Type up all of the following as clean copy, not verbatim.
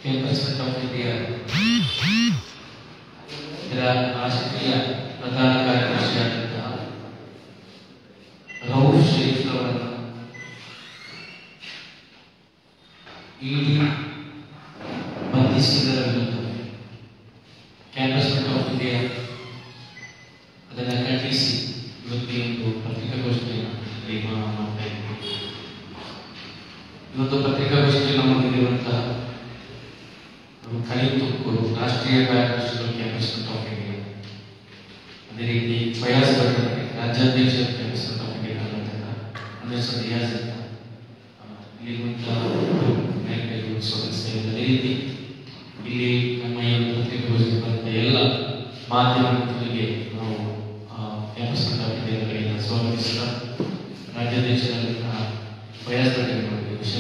10% of India ಇದರ ರಾಷ್ಟ್ರೀಯ ಪ್ರಧಾನ ಕಾರ್ಯದರ್ಶಿಯಾದಂತಹ ರೌಫ್ ಶರೀಫ್ ಅವರನ್ನು ಇಡಿ ಬಂಧಿಸಿದರ ವಿರುದ್ಧ ಕ್ಯಾಂಪಸ್ ಆಫ್ ಇಂಡಿಯಾ ಅದನ್ನು ಖಂಡಿಸಿ ಇವತ್ತು ಒಂದು ಪತ್ರಿಕಾಗೋಷ್ಠಿಯನ್ನು ಮಾಡ್ತಾ ಇದ್ದೀವಿ. ಇವತ್ತು ಪತ್ರಿಕಾಗೋಷ್ಠಿಯಲ್ಲಿ ನಮ್ಮಲ್ಲಿರುವಂತಹ ಖಲೀಲ್ ತುಮಕೂರು ರಾಷ್ಟ್ರೀಯ ಕಾರ್ಯದರ್ಶಿಗಳು ಕ್ಯಾಂಪಸ್ ಆಫ್ ಇಂಡಿಯಾ, ಅದೇ ರೀತಿ ಫಯಾಜ್ ಭಟ್ಟ ರಾಜ್ಯಾಧ್ಯಕ್ಷ campus of India Karnataka, Anveshan Riyaz ಅಂತ ಇಲ್ಲಿರುವಂತಹ ಅದೇ ರೀತಿ ಇಲ್ಲಿ ನಮ್ಮ ಈ ಪತ್ರಿಕಾಗೋಷ್ಠಿ ಬಂದ ಎಲ್ಲ ಮಾಧ್ಯಮ ಮಿತ್ರರಿಗೆ ನಾವು ಕ್ಯಾಂಪಸ್ ಆಫ್ ಇಂಡಿಯಾ ಕಡೆಯಿಂದ ಸ್ವಾಗತಿಸಿದ ರಾಜ್ಯಾಧ್ಯಕ್ಷರಾದಂತಹ ಫಯಾಜ್ ಭಟ್ ಅವರಿಗೆ ವಿಷಯ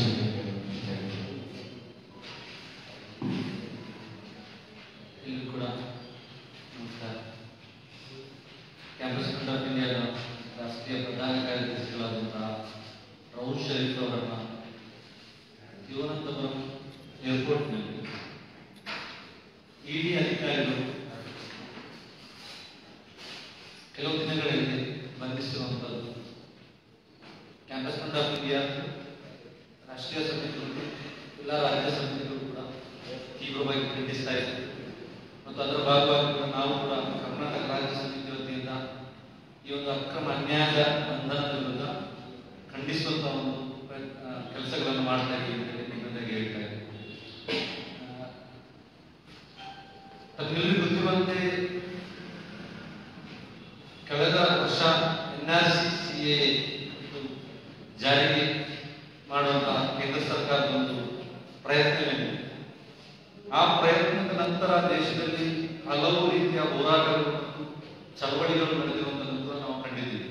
ಕ್ಯಾಂಪಸ್ ಆಫ್ ಇಂಡಿಯಾದ ರಾಷ್ಟ್ರೀಯ ಪ್ರಧಾನ ಕಾರ್ಯದರ್ಶಿಗಳಾದಂತಹ ರೌಫ್ ಶರೀಫ್ ಅವರನ್ನ ತಿರುವನಂತಪುರಂ ಏರ್ಪೋರ್ಟ್ನಲ್ಲಿ ಇಡಿ ಅಧಿಕಾರಿಗಳು ಕೆಲವು ದಿನಗಳ ಹಿಂದೆ ಬಂಧಿಸಿರುವಂಥದ್ದು ಕ್ಯಾಂಪಸ್ ಆಫ್ ಇಂಡಿಯಾ ರಾಷ್ಟ್ರೀಯ ಸಮಿತಿಗಳು ಎಲ್ಲ ರಾಜ್ಯ ಸಮಿತಿಗಳು ಕೂಡ ತೀವ್ರವಾಗಿ ಖಂಡಿಸ್ತಾ ಇದ್ದಾರೆ ಮತ್ತು ಅದರ ಭಾಗವಾಗಿ ಕೂಡ ನಾವು ಕೂಡ ಕರ್ನಾಟಕ ರಾಜ್ಯ ಸಮಿತಿ ವತಿಯಿಂದ ಈ ಒಂದು ಅಕ್ರಮ ಅನ್ಯಾಯದ ಬಂಧನದ ವಿರುದ್ಧ ಖಂಡಿಸುವಂತ ಒಂದು ಕೆಲಸಗಳನ್ನು ಮಾಡ್ತಾ ಇದ್ದೀವಿ ಅಂತ ನಿಮ್ಮೆಲ್ಲರಿಗೆ ಹೇಳ್ತಾ ಇದ್ದೀನಿ. ತಮ್ಮೆಲ್ಲರಿಗೂ ಗೊತ್ತಿರುವಂತೆ ಕಳೆದ ವರ್ಷ NRC ಜಾರಿಗೆ ಮಾಡುವಂತಹ ಕೇಂದ್ರ ಸರ್ಕಾರದ ಒಂದು ಪ್ರಯತ್ನವಿದೆ. ಆ ಪ್ರಯತ್ನದ ನಂತರ ದೇಶದಲ್ಲಿ ಹಲವು ರೀತಿಯ ಹೋರಾಟಗಳು ಮತ್ತು ಚಳವಳಿಗಳು ನಡೆದಿರುವಂತದ್ದು ಕೂಡ ನಾವು ಕಂಡಿದ್ದೀವಿ.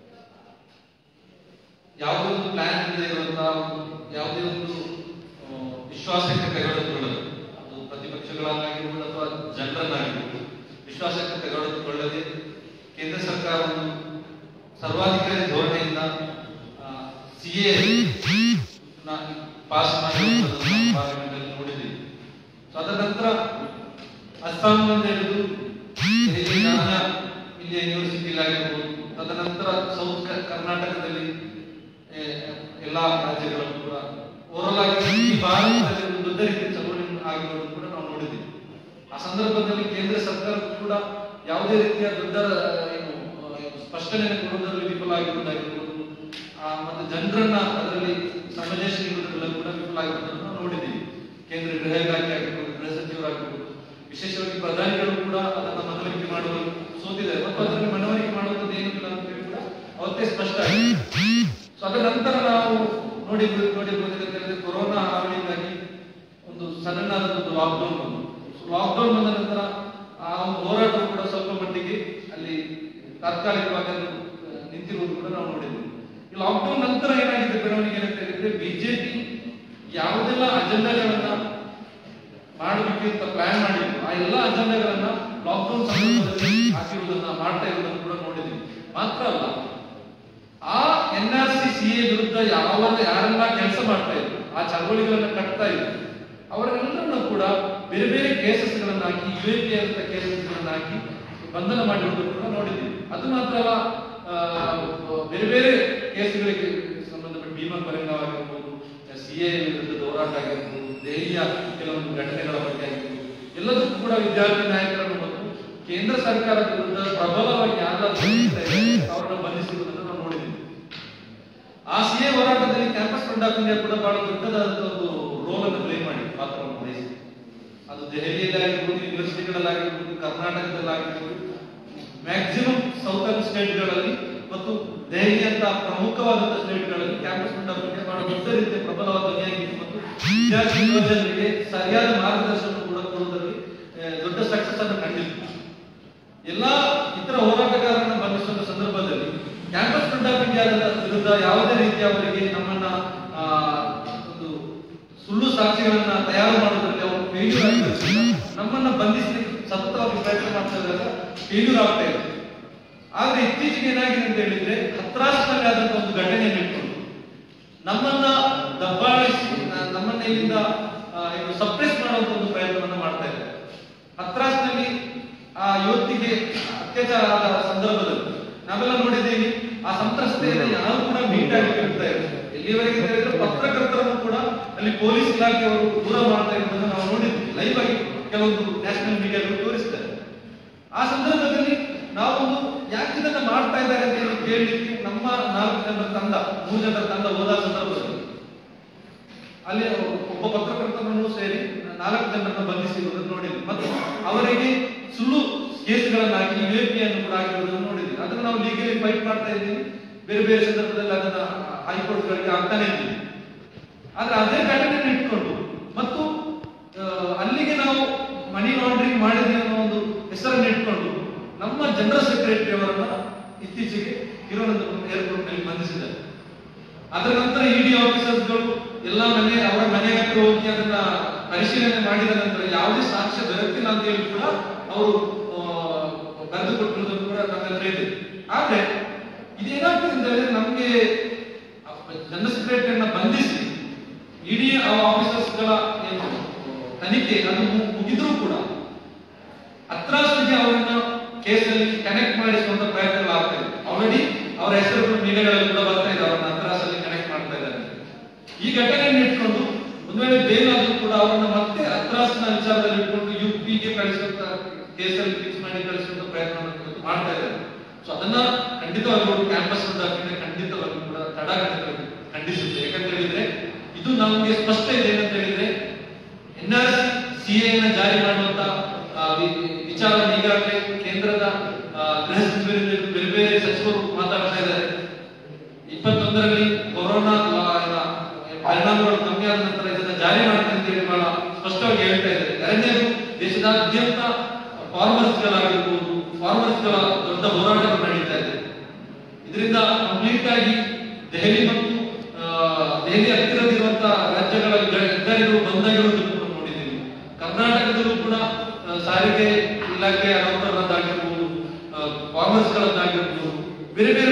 ಯಾವುದೇ ಒಂದು ಪ್ಲಾನ್ ಇಲ್ಲದೆ ಇರುವಂತಹ ಯಾವುದೇ ಒಂದು ವಿಶ್ವಾಸಕ್ಕೆ ತೆಗೆದುಕೊಳ್ಳಲು, ಅದು ಪ್ರತಿಪಕ್ಷಗಳನ್ನಾಗಿರ್ಬೋದು ಅಥವಾ ಜನರನ್ನಾಗಿರ್ಬೋದು, ವಿಶ್ವಾಸಕ್ಕೆ ತೆಗೆದುಕೊಳ್ಳದೆ ಕೇಂದ್ರ ಸರ್ಕಾರ ಒಂದು ಸರ್ವಾಧಿಕಾರಿ ಧೋರಣೆಯಿಂದ CA ಪಾಸ್ ಮಾಡಿರುವುದನ್ನು ಪಾರ್ಲಿಮೆಂಟ್ ಅಲ್ಲಿ ನೋಡಿದ್ದೀವಿ. ಅದರ ನಂತರ ಅಸ್ಸಾಂನಿಂದ ಹಿಡಿದು ಇಂಡಿಯಾ ಯೂನಿವರ್ಸಿಟಿ ಆಗಿರ್ಬೋದು, ತದನಂತರ ಸೌತ್ ಕರ್ನಾಟಕದಲ್ಲಿ ಎಲ್ಲಾ ರಾಜ್ಯಗಳಲ್ಲೂ ಕೂಡ ಓವರಲ್ ಆಗಿ ಈ ಭಾರತದಲ್ಲಿ ಒಂದು ದೊಡ್ಡ ರೀತಿಯ ಚಳವಳಿ ಆಗಿರೋದು ಕೂಡ ನಾವು ನೋಡಿದ್ದೀವಿ. ಆ ಸಂದರ್ಭದಲ್ಲಿ ಕೇಂದ್ರ ಸರ್ಕಾರ ಕೂಡ ಯಾವುದೇ ರೀತಿಯ ದೊಡ್ಡ ಸ್ಪಷ್ಟನೆಯನ್ನು ಕೊಡುವುದರಲ್ಲಿ ವಿಫಲ ಆಗಿರುವುದಾಗಿರ್ಬೋದು, ಮತ್ತೆ ಜನರನ್ನ ಅದರಲ್ಲಿ ಸಮಜಾಯಿಸುವುದರಲ್ಲೂ ಕೂಡ ವಿಫಲ ಆಗಿರುವುದನ್ನು ನಾವು ನೋಡಿದ್ದೀವಿ. ಕೇಂದ್ರ ಗೃಹ ಇಲಾಖೆ ಆಗಿರ್ಬೋದು, ಗೃಹ ಸಚಿವರಾಗಿರ್ಬೋದು, ವಿಶೇಷವಾಗಿ ಪ್ರಧಾನಿಗಳು ಕೂಡ ಅದನ್ನು ಮನವರಿಕೆ ಮಾಡುವಲ್ಲಿ ಸೋತಿದ್ದಾರೆ ಮತ್ತು ಅದರಲ್ಲಿ ಮನವರಿಕೆ ಮಾಡುವಂಥದ್ದು ಏನಿಲ್ಲ ಅಂತ ಹೇಳಿ ಕೂಡ ಅವತ್ತೇ ಸ್ಪಷ್ಟ ಆಗಿದೆ. ಸೊ ಅದರ ನಂತರ ನಾವು ನೋಡಿರ್ಬೋದು ಕೊರೋನಾ ಹಾವಳಿಯಿಂದಾಗಿ ಒಂದು ಸಡನ್ ಒಂದು ಲಾಕ್ಡೌನ್ ಬಂತು. ಲಾಕ್ಡೌನ್ ಬಂದ ನಂತರ ಆ ಒಂದು ಹೋರಾಟ ಕೂಡ ಸ್ವಲ್ಪ ಮಟ್ಟಿಗೆ ಅಲ್ಲಿ ತಾತ್ಕಾಲಿಕವಾಗಿ ನಿಂತಿರುವುದು ಕೂಡ ನಾವು ನೋಡಿದ್ವಿ. ಈ ಲಾಕ್ಡೌನ್ ನಂತರ ಏನಾಗಿದೆ ಬೆಳವಣಿಗೆ ಅಂತ ಹೇಳಿದ್ರೆ, ಬಿಜೆಪಿ ಯಾವುದೆಲ್ಲ ಅಜೆಂಡಾಗಳನ್ನ ಮಾಡಬೇಕು ಅಂತ ಪ್ಲಾನ್ ಮಾಡಿದ್ರು ಆ ಎಲ್ಲ ಅಜೆಂಡಾಗಳನ್ನ ಲಾಕ್ಡೌನ್ ಸಂದರ್ಭದಲ್ಲಿ ಹಾಕಿರುವುದನ್ನ ಮಾಡ್ತಾ ಇರುವುದನ್ನು ಕೂಡ ನೋಡಿದ್ವಿ. ಮಾತ್ರ ಅಲ್ಲ, ಆ NRC CA ವಿರುದ್ಧ ಯಾರೆಲ್ಲ ಕೆಲಸ ಮಾಡ್ತಾ ಇದ್ರು, ಆ ಚಳವಳಿಗಳನ್ನ ಕಟ್ತಾ ಇದ್ರು, ಅವರೆಲ್ಲರನ್ನು ಕೂಡ ಬೇರೆ ಬೇರೆ ಕೇಸಸ್ಗಳನ್ನ ಹಾಕಿ UAP ಅಂತ ಕೇಸಸ್ಗಳನ್ನ ಹಾಕಿ ಬಂಧನ ಮಾಡಿರುವುದನ್ನು ಕೂಡ ನೋಡಿದ್ವಿ. ಅದು ಮಾತ್ರ ಅಲ್ಲ, ಬೇರೆ ಬೇರೆ ಕೇಸುಗಳಿಗೆ ಸಂಬಂಧಪಟ್ಟ ಭೀಮಾ ಪರಿಣಾಮವಾಗಿರ್ಬೋದು, CA ವಿರುದ್ಧದ ಹೋರಾಟ ಆಗಿರ್ಬೋದು, ದೆಹಲಿಯ ಕೆಲವೊಂದು ಘಟನೆಗಳ ಬಗ್ಗೆ ಆಗಿರ್ಬೋದು, ಎಲ್ಲದಕ್ಕೂ ಕೂಡ ವಿದ್ಯಾರ್ಥಿ ನಾಯಕರನ್ನು ಮತ್ತು ಕೇಂದ್ರ ಸರ್ಕಾರದ ವಿರುದ್ಧ ಪ್ರಬಲವಾಗಿ ಅವರನ್ನು ಬಂಧಿಸಿರುವುದನ್ನು ನಾವು ನೋಡಿದ್ದೀವಿ. ಆ CA ಹೋರಾಟದಲ್ಲಿ ಕ್ಯಾಂಪಸ್ ಆಫ್ ಇಂಡಿಯಾ ಕೂಡ ಬಹಳ ದೊಡ್ಡದಾದ ಒಂದು ರೋಲ್ ಅನ್ನು ಪ್ಲೇ ಮಾಡಿ ಪಾತ್ರವನ್ನು ವಹಿಸಿ, ಅದು ದೆಹಲಿಯಲ್ಲಾಗಿರ್ಬೋದು, ಯೂನಿವರ್ಸಿಟಿಗಳಲ್ಲಾಗಿರ್ಬೋದು, ಕರ್ನಾಟಕದಲ್ಲಾಗಿರ್ಬೋದು, ಮ್ಯಾಕ್ಸಿಮಮ್ ಸೌತರ್ನ್ ಸ್ಟೇಟ್ಗಳಲ್ಲಿ ಮತ್ತು ದೆಹಲಿ ಅಂತ ಪ್ರಮುಖವಾದಂತಹ ಸ್ಟೇಟ್ಗಳಲ್ಲಿ ಕ್ಯಾಂಪಸ್ ಆಫ್ ಇಂಡಿಯಾ ಬಹಳ ದೊಡ್ಡ ರೀತಿಯ ಪ್ರಬಲವಾದ ಧ್ವನಿಯಾಗಿತ್ತು ಮತ್ತು ವಿದ್ಯಾರ್ಥಿ ಯುವಜನರಿಗೆ ಸರಿಯಾದ ಮಾರ್ಗದರ್ಶನ ಕೂಡ ಕೊಡುವುದರಲ್ಲಿ ದೊಡ್ಡ ಸಕ್ಸಸ್ ಅನ್ನು ಕಂಡಿತ್ತು. ಎಲ್ಲಾ ಇತರ ಹೋರಾಟಗಾರರನ್ನ ಬಂಧಿಸುವ ಸಂದರ್ಭದಲ್ಲಿ ಕ್ಯಾಂಪಸ್ ಆಫ್ ಇಂಡಿಯಾದ ವಿರುದ್ಧ ಯಾವುದೇ ರೀತಿಯ ಅವರಿಗೆ ನಮ್ಮನ್ನ ಒಂದು ಸುಳ್ಳು ಸಾಕ್ಷಿಗಳನ್ನ ತಯಾರು ಮಾಡುವುದರಲ್ಲಿ ಅವರು ಫೇಲ್ಯೂರ್ ಆಗ್ತಾರೆ. ನಮ್ಮನ್ನ ಬಂಧಿಸಲಿಕ್ಕೆ ಸತತವಾಗಿ ಪ್ರಯತ್ನ ಮಾಡ್ತಾ ಇದ್ದಾಗ ಫೇಲ್ಯೂರ್ ಆಗ್ತಾ ಇದೆ. ಆದ್ರೆ ಇತ್ತೀಚೆಗೆ ಏನಾಗಿದೆ ಅಂತ ಹೇಳಿದ್ರೆ, ಹತ್ರಾಸ್ನಲ್ಲಿ ಆದಂತಹ ಒಂದು ಘಟನೆಯನ್ನು ಇಟ್ಕೊಂಡು ನಮ್ಮನ್ನ ದಬ್ಬಾಳಿಸಿ ನಮ್ಮನ್ನ ಇಲ್ಲಿಂದ ಸಪ್ರೆಸ್ ಮಾಡೋ ಹತ್ರಾಸ್ನಲ್ಲಿ ಆ ಯುವತಿಗೆ ಅತ್ಯಾಚಾರ ಆದ ಸಂದರ್ಭದಲ್ಲಿ ನಾವೆಲ್ಲ ನೋಡಿದ್ದೀವಿ. ಆ ಸಂತ್ರಸ್ತೆಯನ್ನು ಯಾರು ಕೂಡ ಮೀಟ್ ಆಗಿ ಇರ್ತಾ ಇದ್ದಾರೆ. ಎಲ್ಲಿವರೆಗೆ ಹೇಳಿದ್ರೆ ಪತ್ರಕರ್ತರನ್ನು ಕೂಡ ಅಲ್ಲಿ ಪೊಲೀಸ್ ಇಲಾಖೆಯವರು ದೂರ ಮಾಡ್ತಾ ಇರೋದನ್ನು ನಾವು ನೋಡಿದ್ವಿ. ಲೈವ್ ಆಗಿ ಕೆಲವೊಂದು ನ್ಯಾಷನಲ್ ಮೀಡಿಯಾಗಳು ತೋರಿಸ್ತಾರೆ. ಆ ಸಂದರ್ಭದಲ್ಲಿ ನಾವು ಯಾಕೆ ಇದನ್ನ ಮಾಡ್ತಾ ಇದ್ದಾರೆ ಅಂತ ಹೇಳಿ ಕೇಳಲಿಕ್ಕೆ ನಮ್ಮ 4 ಜನರ ತಂಡ 3 ಜನರ ತಂಡ ಹೋದ ಸಂದರ್ಭದಲ್ಲಿ ಅಲ್ಲಿ ಒಬ್ಬ ಪತ್ರಕರ್ತರನ್ನು ಸೇರಿ 4 ಜನರನ್ನು ಬಂಧಿಸಿರುವುದನ್ನು ನೋಡಿದ್ವಿ. ಮತ್ತು ಅವರಿಗೆ ಸುಳ್ಳು ಕೇಸ್ಗಳನ್ನಾಗಿ ಯುಎಪಿಯನ್ನು ಕೂಡ ಆಗಿರುವುದನ್ನು ನೋಡಿದ್ವಿ. ಅದನ್ನು ನಾವು ಲೀಗಲಿ ಫೈಟ್ ಮಾಡ್ತಾ ಇದ್ದೀವಿ. ಬೇರೆ ಬೇರೆ ಸಂದರ್ಭದಲ್ಲಿ ಅದನ್ನ ಹೈಕೋರ್ಟ್ಗಳಿಗೆ ಆಗ್ತಾನೆ ಇದ್ದೀವಿ. ಆದ್ರೆ ಅದೇ ಘಟನೆಯನ್ನು ಇಟ್ಕೊಂಡು ಮತ್ತು ಅಲ್ಲಿಗೆ ನಾವು ಮನಿ ಲಾಂಡ್ರಿಂಗ್ ಮಾಡಿದ್ವಿ ಅನ್ನೋ ಒಂದು ಹೆಸರನ್ನು ಇಟ್ಕೊಂಡು ನಮ್ಮ ಜನರಲ್ ಸೆಕ್ರೆಟರಿ ಅವರನ್ನ ಇತ್ತೀಚೆಗೆ ತಿರುವನಂತಪುರಂ ಏರ್ಪೋರ್ಟ್ ನಲ್ಲಿ ಬಂಧಿಸಿದ್ದಾರೆ. ಅದರ ನಂತರ ಇಡಿ ಆಫೀಸರ್ಸ್ಗಳು ಎಲ್ಲ ಅವರ ಮನೆ ಹತ್ರ ಹೋಗಿ ಅದನ್ನ ಪರಿಶೀಲನೆ ಮಾಡಿದ ನಂತರ ಯಾವುದೇ ಸಾಕ್ಷ್ಯ ದೊರೆತಿಲ್ಲ ಅಂತ ಹೇಳಿ ಕೂಡ ಅವರು ಬರೆದು ಕೊಟ್ಟಿರುವುದನ್ನು ಕೂಡ ನಮ್ಮೆಲ್ಲರೂ ಇದೆ. ಆದ್ರೆ ಇದೇನಾಗ್ತದೆ ಅಂತ ಹೇಳಿದ್ರೆ ನಮ್ಗೆ ಜನರಲ್ ಸೆಕ್ರೆಟರಿಯನ್ನ ಬಂಧಿಸಿ ಇಡೀ ಆಫೀಸರ್ಸ್ಗಳ ತನಿಖೆ ಅದು ಮುಗಿದ್ರೂ ಕೂಡ ಹತ್ರಾಸ್ತಿಗೆ ಅವರನ್ನ ಕೇಸಲ್ಲಿ ಕನೆಕ್ಟ್ ಮಾಡಿಸುವಂತ ಪ್ರಯತ್ನಗಳಾಗ್ತದೆ. ಆಲ್ರೆಡಿ ಅವರ ಹೆಸರುಗಳು ಮೀಡಿಯಾಗಳಲ್ಲಿ ಕೂಡ ಬರ್ತಾ ಇದೆ, ಅವರನ್ನ ಹತ್ರಾಸಲ್ಲಿ ಕನೆಕ್ಟ್ ಮಾಡ್ತಾ ಇದ್ದಾರೆ. ಈ ಘಟನೆಯನ್ನು ಇಟ್ಕೊಂಡು ಒಂದು ವೇಳೆ ಬೇಲ್ ಆದ್ರೂ ಕೂಡ ಅವರನ್ನ ಮತ್ತೆ ಹತ್ರಾಸ್ನ ವಿಚಾರದಲ್ಲಿ ಇಟ್ಕೊಂಡು ಯುಪಿಗೆ ಕಳಿಸುವಂತ ಕೇಸಲ್ಲಿ ಫಿಕ್ಸ್ ಮಾಡಿ ಕಳಿಸುವಂತ ಪ್ರಯತ್ನ ಮಾಡ್ತಾ ಇದ್ದಾರೆ. ಸೊ ಅದನ್ನ ಖಂಡಿತವಾಗ್ಲೂ ಕ್ಯಾಂಪಸ್ ಖಂಡಿತವಾಗ್ಲೂ ಕೂಡ ತಡಾಖಂಡಿತವಾಗಿ ಖಂಡಿಸುತ್ತೆ. ಯಾಕಂತ ಹೇಳಿದ್ರೆ ಇದು ನಮಗೆ ಸ್ಪಷ್ಟ ಇದೆ ಏನಂತ ಹೇಳಿದ್ರೆ NRC CA ಜಾರಿ ಮಾಡುವಂತ ವಿಚಾರ ಈಗಾಗಲೇ ಕೇಂದ್ರದ ಗೃಹ ಸಚಿವರಿಂದ ಬೇರೆ ಬೇರೆ ಸಚಿವರು ಮಾತಾಡ್ತಾ ಇದ್ದಾರೆ. 21ರಲ್ಲಿ ಕೊರೋನಾ ಪರಿಣಾಮಗಳು ಕಮ್ಮಿ ಆದ ನಂತರ ಇದನ್ನ ಜಾರಿ ಮಾಡ್ತಾರೆ ಅಂತ ಹೇಳಿ ಬಹಳ ಸ್ಪಷ್ಟವಾಗಿ ಹೇಳ್ತಾ ಇದ್ದಾರೆ. ಎರಡನೇದು ದೇಶದಾದ್ಯಂತ ಫಾರ್ಮರ್ಸ್ಗಳಾಗಿರ್ಬೋದು, ಫಾರ್ಮರ್ಸ್ಗಳ ದೊಡ್ಡ ಹೋರಾಟಗಳು ನಡೀತಾ ಇದೆ. ಇದರಿಂದ ಕಂಪ್ಲೀಟ್ ಆಗಿ ದೆಹಲಿ ಮತ್ತು ದೆಹಲಿ ಹತ್ತಿರದಿರುವಂತಹ ರಾಜ್ಯಗಳ ಹೆದ್ದಾರಿಗಳು ಬಂದಾಗಿರುವುದನ್ನು ಕೂಡ ನೋಡಿದ್ದೀವಿ. ಕರ್ನಾಟಕದಲ್ಲೂ ಕೂಡ ಸಾರಿಗೆ ಇಲಾಖೆಯ ನೌಕರರದ್ದಾಗಿರ್ಬೋದು, ಫಾರ್ಮರ್ಸ್ಗಳದ್ದಾಗಿರ್ಬೋದು, ಬೇರೆ ಬೇರೆ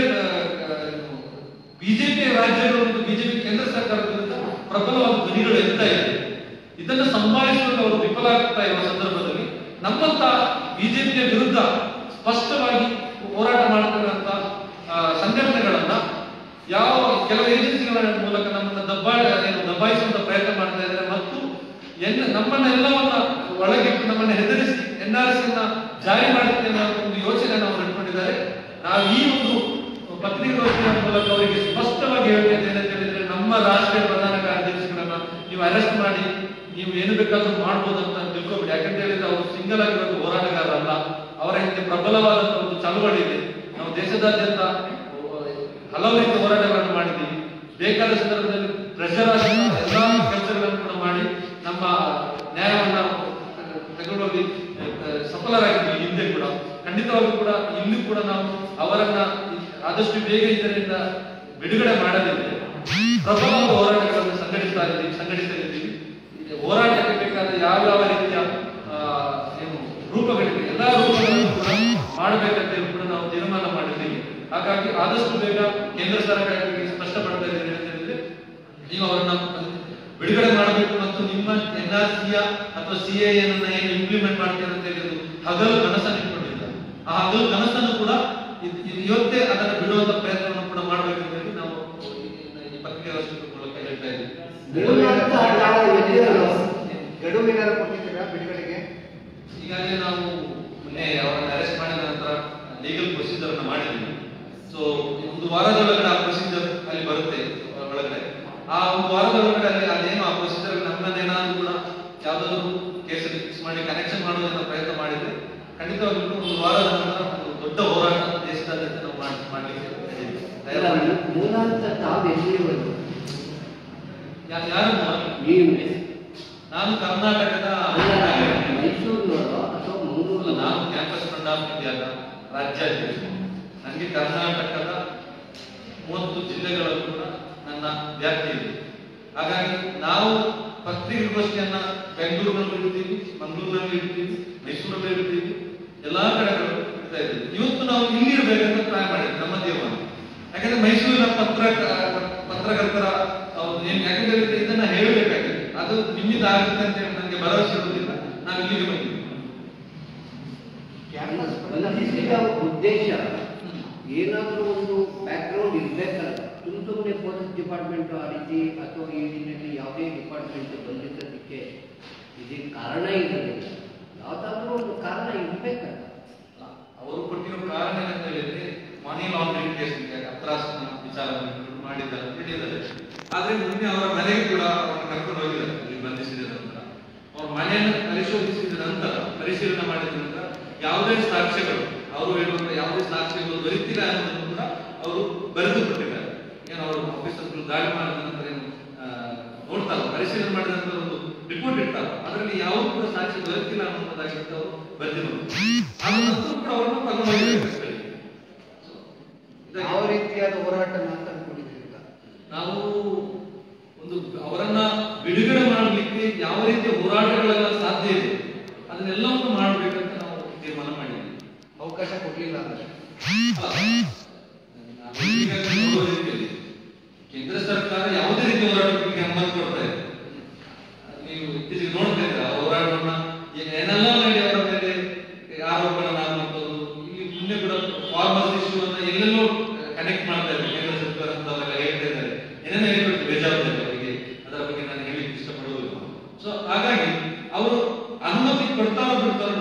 ಬಿಜೆಪಿ ರಾಜ್ಯಗಳು ಮತ್ತು ಬಿಜೆಪಿ ಕೇಂದ್ರ ಸರ್ಕಾರದ ವಿರುದ್ಧ ಪ್ರಬಲವಾದ ಧ್ವನಿಗಳು ಎತ್ತಾ ಇದೆ. ಇದನ್ನು ಸಂಭಾಳಿಸುವಾಗ ಅವರು ವಿಫಲಾಗ್ತಾ ಇರುವ ಸಂದರ್ಭದಲ್ಲಿ ನಮ್ಮಂತ ಬಿಜೆಪಿಯ ವಿರುದ್ಧ ಸ್ಪಷ್ಟವಾಗಿ ಹೋರಾಟ ಮಾಡ್ತಿರುವಂತ ಸಂಘಟನೆಗಳನ್ನ ಯಾವ ಕೆಲವು ಏಜೆನ್ಸಿಗಳ ಮೂಲಕ ನಮ್ಮನ್ನ ದಬ್ಬಾಯಿಸುವಂತ ಪ್ರಯತ್ನ ಮಾಡ್ತಾ ಇದ್ದಾರೆ. ಮತ್ತು ನಮ್ಮನ್ನೆಲ್ಲವನ್ನ ಒಳಗಿಟ್ಟು ನಮ್ಮನ್ನ ಹೆದರಿಸಿ NRC ಜಾರಿ ಮಾಡುತ್ತೆ ಅನ್ನೋ ಒಂದು ಯೋಚನೆ ನಾವು ಇಟ್ಕೊಂಡಿದ್ದಾರೆ. ನಾವು ಈ ಒಂದು ಪತ್ರಿಕಾಗೋಷ್ಠಿಯ ಮೂಲಕ ಅವರಿಗೆ ಸ್ಪಷ್ಟವಾಗಿ ಹೇಳ್ತೇನೆ ಅಂತ ಹೇಳಿದ್ರೆ ನಮ್ಮ ರಾಷ್ಟ್ರೀಯ ಪ್ರಧಾನ ಕಾರ್ಯದರ್ಶಿಗಳನ್ನ ನೀವು ಅರೆಸ್ಟ್ ಮಾಡಿ ನೀವು ಏನು ಬೇಕಾದ್ರೂ ಮಾಡ್ಬೋದು ಅಂತ ತಿಳ್ಕೊಬೇಡಿ. ಯಾಕಂತ ಹೇಳಿದ್ರೆ ಅವರು ಸಿಂಗಲ್ ಆಗಿರೋದು ಹೋರಾಟಗಾರರಲ್ಲ, ಅವರ ಹಿಂದೆ ಪ್ರಬಲವಾದಂತಹ ಒಂದು ಚಳವಳಿ ಇದೆ. ನಾವು ದೇಶದಾದ್ಯಂತ ಹಲವು ರೀತಿಯ ಹೋರಾಟಗಳನ್ನು ಮಾಡಿದ್ದೀವಿ. ಬೇಕಾದ ಸಂದರ್ಭದಲ್ಲಿ ಪ್ರೆಷರ್ ಆಗಿ ಎಲ್ಲಾ ಕೆಲಸಗಳನ್ನು ಕೂಡ ಮಾಡಿ ನಮ್ಮ ನ್ಯಾಯವನ್ನ ತಗೊಂಡೋಗಿ ಸಫಲರಾಗಿದ್ದೀವಿ. ಹಿಂದೆ ಕೂಡ ಖಂಡಿತವಾಗೂ ಕೂಡ ಇಲ್ಲಿ ಕೂಡ ನಾವು ಅವರನ್ನ ಆದಷ್ಟು ಬೇಗ ಇದರಿಂದ ಬಿಡುಗಡೆ ಮಾಡಲಿದೆ. ಪ್ರಬಲವಾದ ಹೋರಾಟಗಳನ್ನು ಸಂಘಟಿಸಲಿದ್ದೀವಿ. ಹೋರಾಟಕ್ಕೆ ಬೇಕಾದ ಯಾವ ರೀತಿಯ ರೂಪಗಳಿವೆ ಎಲ್ಲಾ ರೂಪಗಳನ್ನು ಕೂಡ ಮಾಡಬೇಕಂತ ಕೂಡ ನಾವು ತೀರ್ಮಾನ ಮಾಡಿದ್ದೀವಿ. ಹಾಗಾಗಿ ಆದಷ್ಟು ಬೇಗ ಕೇಂದ್ರ ಸರ್ಕಾರಕ್ಕೆ ಸ್ಪಷ್ಟಪಡ್ತಾ ಇದ್ದೇನೆ ಅಂತ ಹೇಳಿದ್ರೆ ನೀವು ಅವರನ್ನ ಬಿಡುಗಡೆ ಮಾಡಬೇಕು. ಮತ್ತು ನಿಮ್ಮ NRC ಅಥವಾ CA ಏನು ಇಂಪ್ಲಿಮೆಂಟ್ ಮಾಡ್ತೀರ ಅಂತ ಹೇಳಿದ್ರು ಹಗಲು ಕನಸನ್ನು ಇಟ್ಕೊಂಡಿದ್ದಾರೆ. ಆ ಹಗಲು ಕನಸನ್ನು ಕೂಡ ಇವತ್ತೇ ಅದನ್ನು ಬಿಡುವಂತ ಪ್ರಯತ್ನವನ್ನು ಕೂಡ ಮಾಡಬೇಕು ಅಂತ ಹೇಳಿ ನಾವು ಈ ಪತ್ರಿಕಾಗೋಷ್ಠಿ ಮೂಲಕ ಹೇಳ್ತಾ ಇದ್ದೀವಿ. ಬಿಡುಗಡೆಗೆ ಈಗಾಗಲೇ ನಾವು ಮೊನ್ನೆ ಅವರನ್ನು ಅರೆಸ್ಟ್ ಮಾಡಿದ ನಂತರ ಲೀಗಲ್ ಪ್ರೊಸೀಜರ್ ಅನ್ನು ಮಾಡಿದ್ದೀವಿ. ಸೊ ಒಂದು ವಾರದೊಳಗಡೆ ಆ ಪ್ರೊಸೀಜರ್ ಅಲ್ಲಿ ಬರುತ್ತೆ ಒಳಗಡೆ. ಆ ಒಂದು ವಾರದೊಳಗಡೆ ಅದೇನು ಆ ಪ್ರೊಸೀಜರ್ ನಮ್ಮನ್ನೇನಾದ್ರೂ ಕೂಡ ಯಾವ್ದಾದ್ರು ಕೇಸಲ್ಲಿ ಫಿಕ್ಸ್ ಮಾಡಿ ಕನೆಕ್ಷನ್ ಮಾಡುವಂತ ಪ್ರಯತ್ನ ಮಾಡಿದ್ರೆ ಖಂಡಿತವಾಗ್ಲೂ ಒಂದು ವಾರದ ನಂತರ ಒಂದು ದೊಡ್ಡ ಹೋರಾಟ ದೇಶದಾದ್ಯಂತ ನಾವು ಮಾಡ್ಲಿಕ್ಕೆ ಯಾರು ನಾನು ಕರ್ನಾಟಕದ ನಾನು ಕ್ಯಾಂಪಸ್ ಫ್ರಂಟ್ ಆಫ್ ಇಂಡಿಯಾದ ರಾಜ್ಯಾಧ್ಯಕ್ಷ. ನನಗೆ ಕರ್ನಾಟಕದ 30 ಜಿಲ್ಲೆಗಳಲ್ಲೂ ಕೂಡ ನನ್ನ ವ್ಯಾಪ್ತಿ ಇದೆ. ಹಾಗಾಗಿ ನಾವು ಪತ್ರಿಕಾಗೋಷ್ಠಿಯನ್ನ ಬೆಂಗಳೂರಿನಲ್ಲಿ ಇಡ್ತೀವಿ, ಮಂಗಳೂರಿನಲ್ಲಿ ಇಡ್ತೀವಿ, ಮೈಸೂರಲ್ಲಿ ಇಡ್ತೀವಿ, ಎಲ್ಲಾ ಕಡೆಗಳು ಇಡ್ತಾ ಇದ್ದೀವಿ. ಇವತ್ತು ನಾವು ಇಲ್ಲಿ ಇಡಬೇಕಂತ ಟ್ರೈ ಮಾಡಿದ್ವಿ ನಮ್ಮ ತೀರ್ಮಾನ. ಯಾಕಂದ್ರೆ ಮೈಸೂರಿನ ಪತ್ರಕರ್ತರ ಯಾಕಂದ್ರೆ ಇದನ್ನ ಹೇಳಬೇಕಾಗಿದೆ, ಅದು ನಿಮ್ಮಿಂದ ಆಗುತ್ತೆ ಅಂತ ಹೇಳಿ ನನಗೆ ಭರವಸೆ ಇರುವುದಿಲ್ಲ. ನಾವು ಇಲ್ಲಿಗೆ ಬಂದಿದ್ದೀವಿ. ಉದ್ದೇಶ ಏನಾದರೂ ಒಂದು ಬ್ಯಾಕ್ಗ್ರೌಂಡ್ ಇರಬೇಕಲ್ಲ. ಸುಮ್ಮನೆ ಪೊಲೀಸ್ ಡಿಪಾರ್ಟ್ಮೆಂಟ್ ಆ ರೀತಿ ಅಥವಾ ಈ ನಿಟ್ಟಿನಲ್ಲಿ ಯಾವುದೇ ಡಿಪಾರ್ಟ್ಮೆಂಟ್ ಬಂದಿದ್ದಕ್ಕೆ ಇದಕ್ಕೆ ಕಾರಣ ಇರಲಿಲ್ಲ. ಯಾವುದಾದ್ರೂ ಒಂದು ಕಾರಣ ಇರಬೇಕಲ್ಲ. ಅವರು ಕೊಟ್ಟಿರೋ ಕಾರಣ ಅಂತ ಹೇಳಿದ್ರೆ ಮನಿ ಲಾಂಡ್ರಿಂಗ್ ಕೇಸ್ ಅತ್ರಾಸಿನ ವಿಚಾರವನ್ನು ಮಾಡಿದ್ದಾರೆ ಅಂತ ಹೇಳಿದ್ದಾರೆ. ಆದ್ರೆ ಮುಂದೆ ಅವರ ಮನೆಗೆ ಕೂಡ ಅವರನ್ನು ಕರ್ಕೊಂಡು ಹೋಗಿದ್ದಾರೆ. ಇಲ್ಲಿ ಬಂಧಿಸಿದ ನಂತರ ಅವ್ರ ಮನೆಯನ್ನು ಪರಿಶೋಧಿಸಿದ ನಂತರ, ಪರಿಶೀಲನೆ ಮಾಡಿದ ನಂತರ ಯಾವುದೇ ಸಾಕ್ಷ್ಯಗಳು, ಅವರು ಹೇಳುವಂತ ಯಾವುದೇ ಸಾಕ್ಷ್ಯಗಳು ದೊರೆತಿಲ್ಲ ಅನ್ನೋದನ್ನು ಕೂಡ ಅವರು ಬರೆದು ಕೊಟ್ಟಿದ್ದಾರೆ. ಏನು ಅವರು ಆಫೀಸರ್ಗಳು ದಾಳಿ ಮಾಡಿದ ನಂತರ ಏನು ನೋಡ್ತಾರೆ, ಪರಿಶೀಲನೆ ಮಾಡಿದ ನಂತರ ಒಂದು ರಿಪೋರ್ಟ್ ಇಡ್ತಾರೆ. ಅದರಲ್ಲಿ ಯಾವ ಕೂಡ ಸಾಕ್ಷ್ಯ ದೊರೆತಿಲ್ಲ ಅನ್ನೋದಾಗಿ ಅವರು ಬರೆದಿರೋದು. ಆದ ನಂತರ ಕೂಡ ಅವರನ್ನು ಕರ್ಕೊಂಡು ಹೋಗಿದ್ದಾರೆ. ಯಾವ ರೀತಿಯಾದ ಹೋರಾಟ ಅಂತ ಅನ್ಕೊಂಡಿದ್ದೀರಿ? ನಾವು ಒಂದು ಅವರನ್ನ ಬಿಡುಗಡೆ ಮಾಡಲಿಕ್ಕೆ ಯಾವ ರೀತಿಯ ಹೋರಾಟಗಳೆಲ್ಲ ಸಾಧ್ಯ ಇದೆ ಅದನ್ನೆಲ್ಲವನ್ನು ಮಾಡಬೇಕಂತ ನಾವು ತೀರ್ಮಾನ ಮಾಡಿದ್ದೀವಿ. ಅವಕಾಶ ಕೊಡಲಿಲ್ಲ ಅಂದ್ರೆ ಕೇಂದ್ರ ಸರ್ಕಾರ ಯಾವುದೇ ರೀತಿಯ ಹೋರಾಟಕ್ಕೆ ಅನುಮತಿ ಕೊಡ್ತಾ ಇದೆ. ನೀವು ಇತ್ತೀಚೆಗೆ ನೋಡ್ತಾ ಇದ್ದೀರಾ ಹೋರಾಟವನ್ನ ಏನೆಲ್ಲ ಮಾಡಿ ಅವರ ಮೇಲೆ ಆರೋಪಗಳನ್ನ ಮಾಡುವುದು. ಇಲ್ಲಿ ಮುಂದೆ ಕೂಡ ಫಾರ್ಮರ್ಸ್ ಇಶ್ಯೂ ಅನ್ನ ಎಲ್ಲೆಲ್ಲೋ ಕನೆಕ್ಟ್ ಮಾಡ್ತಾ ಇದ್ದಾರೆ. ಕೇಂದ್ರ ಸರ್ಕಾರ ಅಂತ ಹೇಳ್ತಾ ಇದ್ದಾರೆ, ಏನೇನೋ ಹೇಳ್ಕೊಡ್ತೀವಿ ಬೇಜಾವಾಬ್ದಾರಿ ಅವರಿಗೆ. ಅದರ ಬಗ್ಗೆ ನಾನು ಹೇಳಲಿಕ್ಕೆ ಇಷ್ಟಪಡುವುದಿಲ್ಲ. ಸೊ ಹಾಗಾಗಿ ಅವರು ಅನುಮತಿ ಕೊಡ್ತಾರೋ ಬಿಡ್ತಾರೋ